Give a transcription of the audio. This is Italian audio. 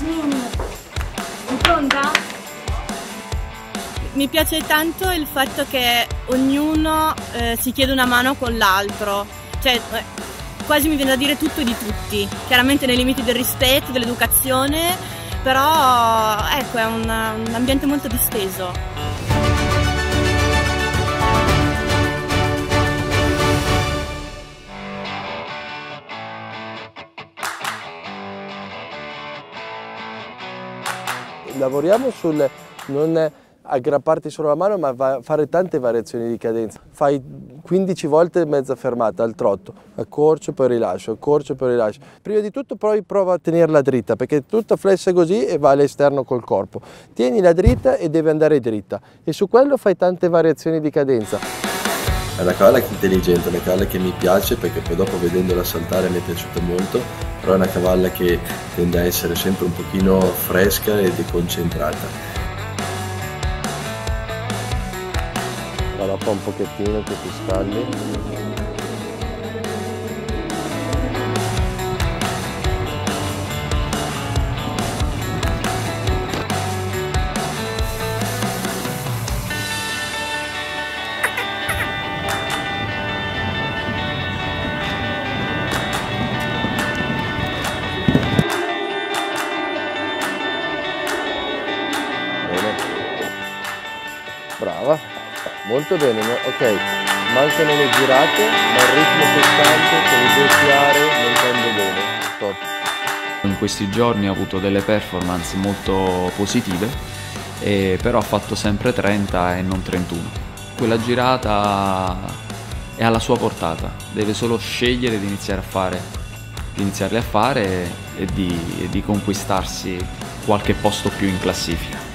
Pronta? Mi piace tanto il fatto che ognuno si chiede una mano con l'altro, cioè quasi mi viene da dire tutto e di tutti, chiaramente nei limiti del rispetto, dell'educazione, però ecco, è un ambiente molto disteso. Lavoriamo sul non aggrapparti solo la mano, ma fare tante variazioni di cadenza. Fai 15 volte mezza fermata al trotto, accorcio poi rilascio, accorcio poi rilascio. Prima di tutto poi prova a tenerla dritta, perché è tutta flessa così e va all'esterno col corpo. Tienila dritta e deve andare dritta e su quello fai tante variazioni di cadenza. È una cavalla intelligente, una cavalla che mi piace perché poi dopo vedendola saltare mi è piaciuta molto, però è una cavalla che tende a essere sempre un pochino fresca e deconcentrata. Guarda qua un pochettino che ti stalli. Brava, molto bene, ok, mancano le girate, ma il ritmo costante con il doppiare non tende bene, top. In questi giorni ha avuto delle performance molto positive, però ha fatto sempre 30 e non 31. Quella girata è alla sua portata, deve solo scegliere di iniziarle a fare e di conquistarsi qualche posto più in classifica.